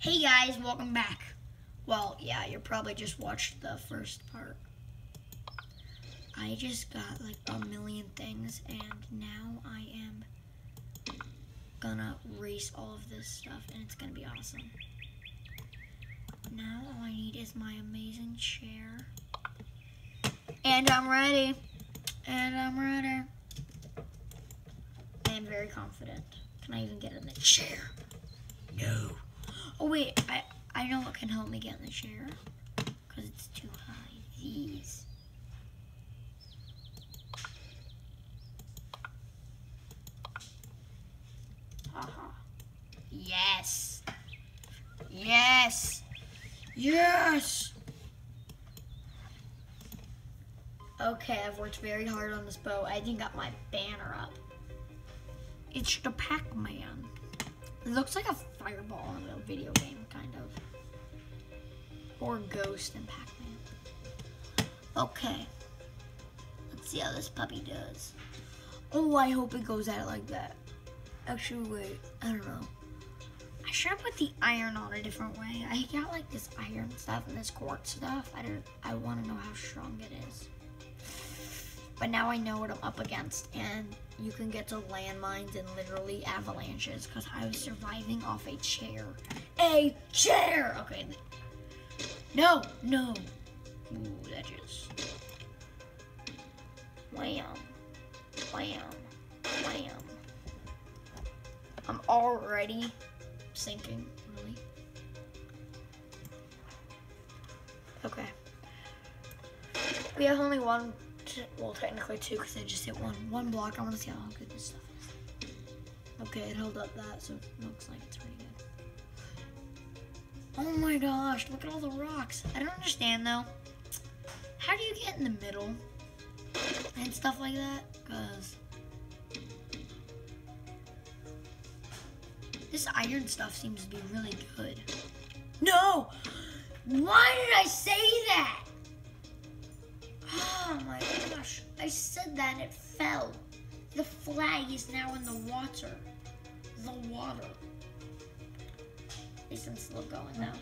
Hey guys, welcome back. Well, yeah, you probably just watched the first part. I just got like a million things and now I am gonna race all of this stuff and it's gonna be awesome. Now all I need is my amazing chair. And I'm ready. I am very confident. Can I even get in the chair? No. Oh wait, I know what can help me get in the chair. Because it's too high. These. Haha. Yes. Yes. Yes. Okay, I've worked very hard on this boat. I even got my banner up. It's the Pac-Man. It looks like a fireball in a video game, kind of. Or Ghost in Pac-Man. Okay. Let's see how this puppy does. Oh, I hope it goes at it like that. Actually, wait. I don't know. I should have put the iron on a different way. I got like this iron stuff and this quartz stuff. I want to know how strong it is. But now I know what I'm up against, and you can get to landmines and literally avalanches because I was surviving off a chair. A chair! Okay. No, no. Ooh, that just. Wham. Wham. Wham. I'm already sinking, really. Okay. We have only one. Well, technically two, because I just hit one block. I want to see how good this stuff is. Okay, it held up that, so it looks like it's pretty good. Oh my gosh, look at all the rocks. I don't understand, though. How do you get in the middle and stuff like that? Because this iron stuff seems to be really good. No! Why did I say that? Oh my gosh, I said that and it fell. The flag is now in the water. The water. At least I'm still going now.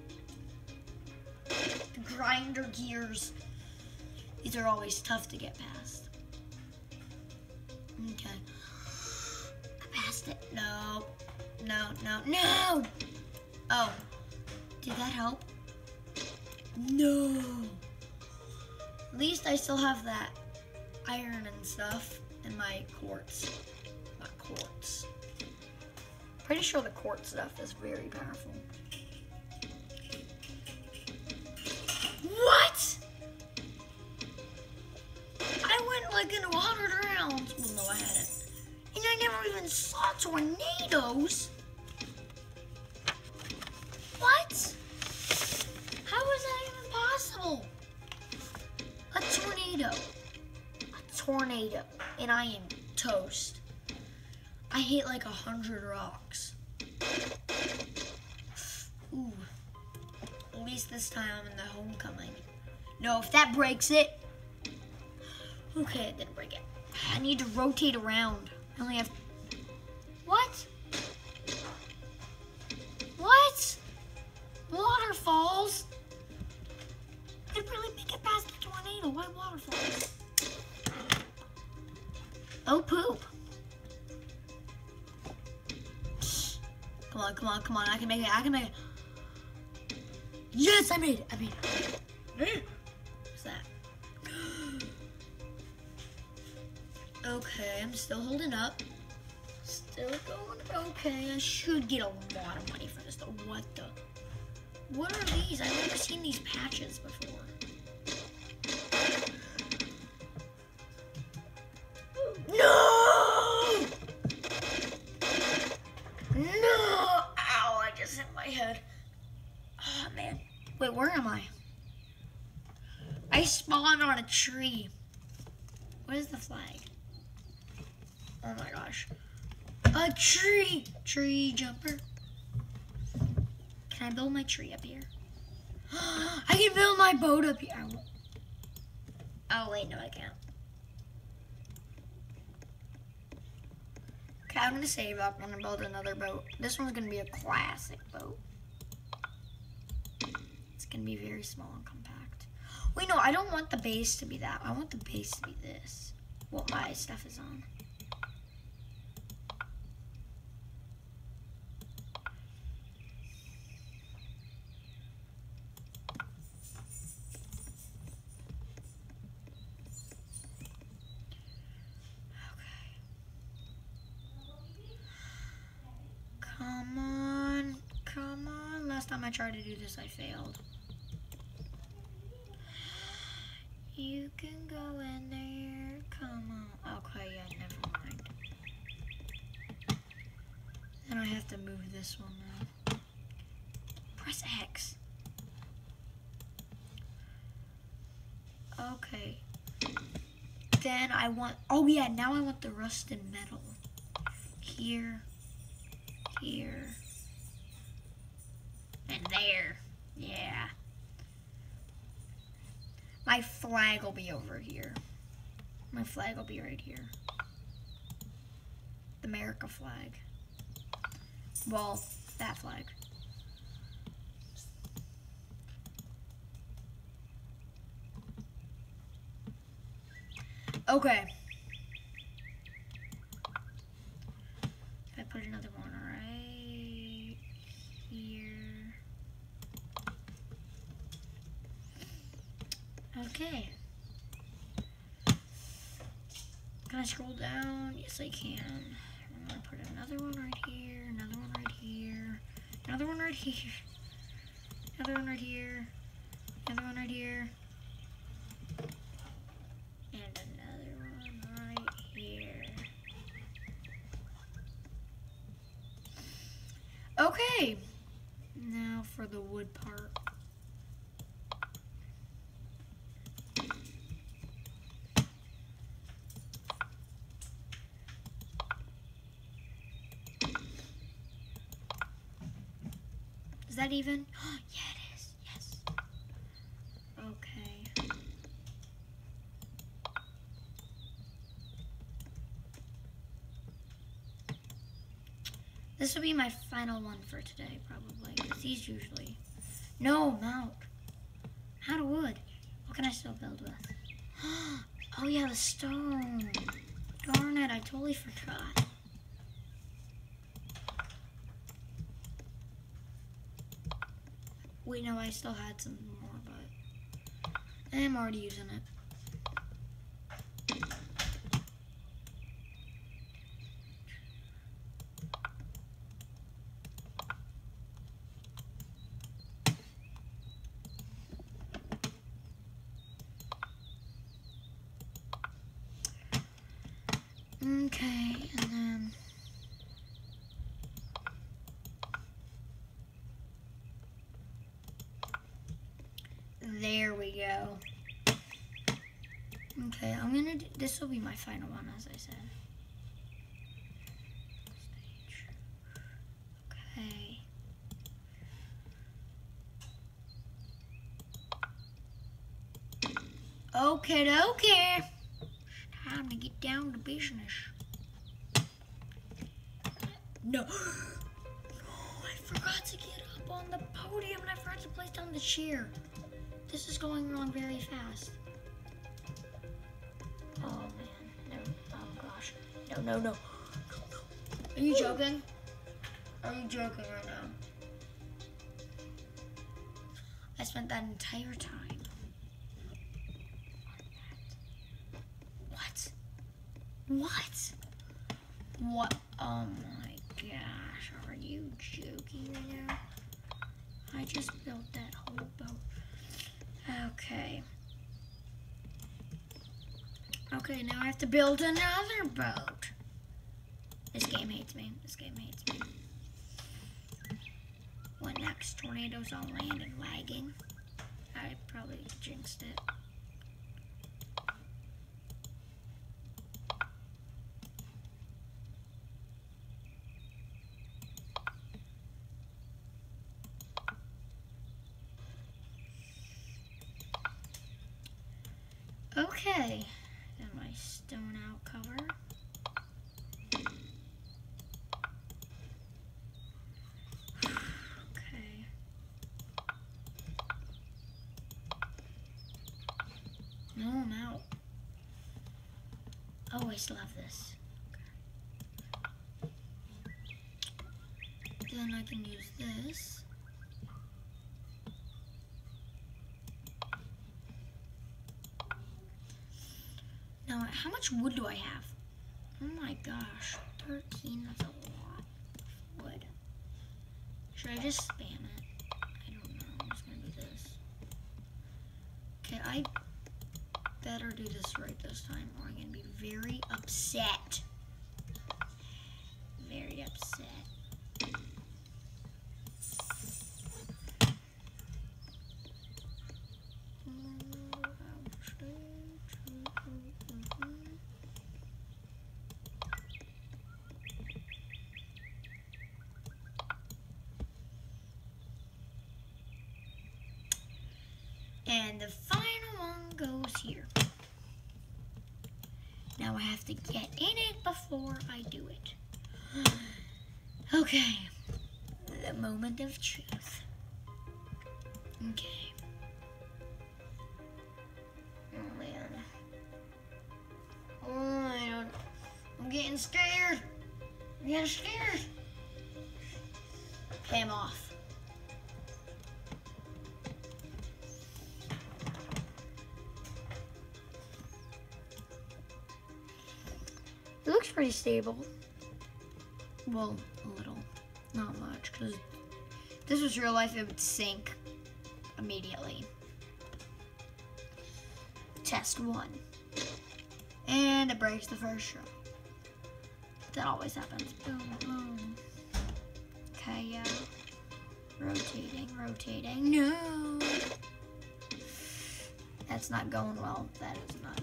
The grinder gears. These are always tough to get past. Okay. I passed it. No. No, no, no! Oh. Did that help? No. At least I still have that iron and stuff and my quartz. Not quartz. Pretty sure the quartz stuff is very powerful. What? I went like in 100 rounds. Well, no, I hadn't. And I never even saw tornadoes. What? How is that even possible? A tornado, and I am toast. I hit like 100 rocks. Ooh, at least this time I'm in the homecoming. No, if that breaks it. Okay, it didn't break it. I need to rotate around. I only have, what? What? Waterfalls? I could really make it past the tornado. Why waterfalls? Oh, poop. Come on, come on, come on. I can make it. I can make it. Yes, I made it. I made it. What's that? Okay, I'm still holding up. Still going. Okay, I should get a lot of money for this, though. What the? What are these? I've never seen these patches before. No! No! Ow, I just hit my head. Oh, man. Wait, where am I? I spawned on a tree. What is the flag? Oh my gosh. A tree! Tree jumper. Can I build my tree up here? I can build my boat up here. Oh, wait, no, I can't. Okay, I'm gonna save up. I'm gonna build another boat. This one's gonna be a classic boat. gonna be very small and compact. Wait, no, I don't want the base to be that. I want the base to be this. What my stuff is on. Come on. Last time I tried to do this, I failed. You can go in there. Come on. Okay, yeah, never mind. Then I have to move this one now. Press X. Okay. Then I want, oh yeah, now I want the rusted metal. Here. Here. And there. Yeah. My flag will be over here. My flag will be right here. The America flag. Well, that flag. Okay. I put another one right here. Okay. Can I scroll down? Yes, I can. I'm gonna put another one right here, another one right here, another one right here, another one right here, another one right here, and another one right here. Okay. Now for the wood part. Is that even? Yeah, it is. Yes. Okay. This will be my final one for today, probably. Because these usually... No, mount. Out of wood. What can I still build with? Oh yeah, the stone. Darn it, I totally forgot. Wait, no, I still had some more, but I'm already using it. Okay, and then... There we go. Okay, I'm gonna do, this will be my final one, as I said. Okay. Okay. Time to get down to business. No. I forgot to get up on the podium and I forgot to place down the chair. This is going wrong very fast. Oh man, no, oh gosh. No. Are you joking? Are you joking right now? I spent that entire time. What? Oh my gosh, are you joking right now? I just built that whole boat. Okay. Okay, now I have to build another boat. This game hates me. What next? Tornadoes on land and lagging. I probably jinxed it. Okay, got my stone out cover. Okay. I still have this. Okay. Then I can use this. Now, how much wood do I have? Oh my gosh, 13, that's a lot of wood. Should I just spam it? I don't know, I'm just gonna do this. Okay, I better do this right this time or I'm gonna be very upset. Very upset. And the final one goes here. Now I have to get in it before I do it. Okay, the moment of truth. Okay. Oh man. Oh, I'm getting scared. I'm getting scared. Okay, I'm off. It looks pretty stable. Well, a little, not much, because if this was real life, it would sink immediately. Test 1. And it breaks the first try. That always happens. Boom, boom. Okay, yeah. Rotating, rotating. No! That's not going well. That is not.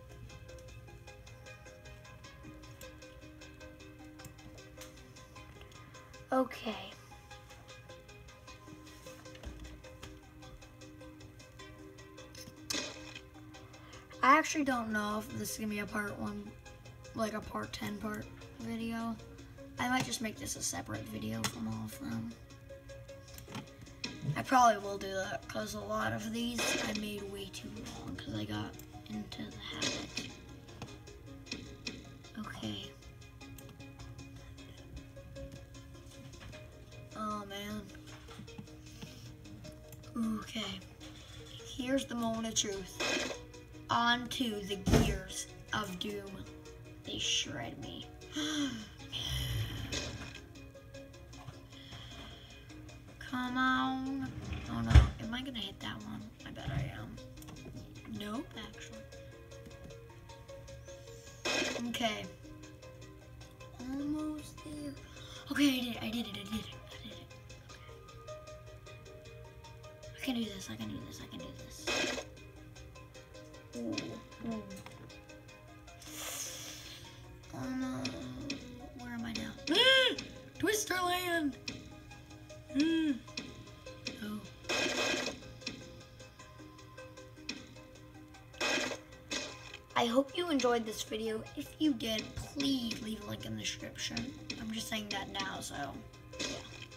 Okay. I actually don't know if this is gonna be a part 1, like a part 10 part video. I might just make this a separate video from all of them. I probably will do that because a lot of these I made way too long because I got into the habit. Okay. Oh man. Okay. Here's the moment of truth. Onto the gears of doom. They shred me. Come on. Oh no. Am I gonna hit that one? I bet I am. Nope, actually. Okay. Almost there. Okay, I did it. I can do this. Ooh. Oh no. Where am I now? Twisterland! Oh. I hope you enjoyed this video. If you did, please leave a link in the description. I'm just saying that now, so yeah.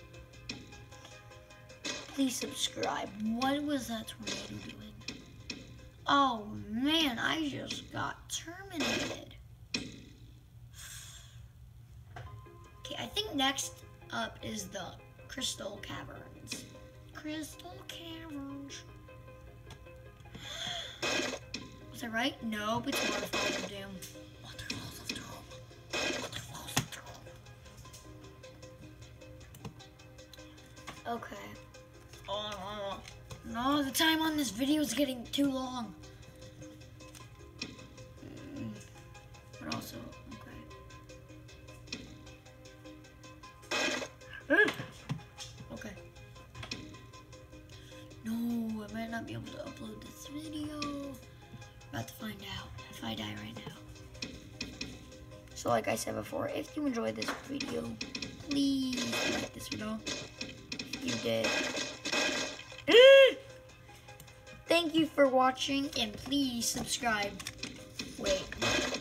Please subscribe. What was that tornado doing? Oh man, I just got terminated. Okay, I think next up is the Crystal Caverns. Crystal Caverns. Was I right? Nope, it's Waterfalls of Doom. Waterfalls of Doom. Waterfalls of Doom. Okay. Oh, no, the time on this video is getting too long. But also, okay. Okay. No, I might not be able to upload this video. About to find out if I die right now. So like I said before, if you enjoyed this video, please like this video. If you did, thank you for watching and please subscribe. Wait.